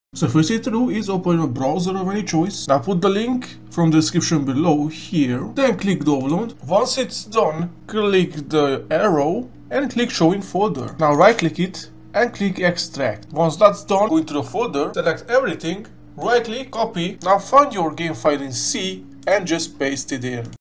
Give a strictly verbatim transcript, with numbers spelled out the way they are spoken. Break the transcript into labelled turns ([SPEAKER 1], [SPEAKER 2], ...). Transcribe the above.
[SPEAKER 1] So first thing to do is open a browser of any choice. Now put the link from the description below here. Then click download. Once it's done, click the arrow and click show in folder. Now right click it and click extract. Once that's done, go into the folder, select everything, right click, copy. Now find your game file in C and just paste it in.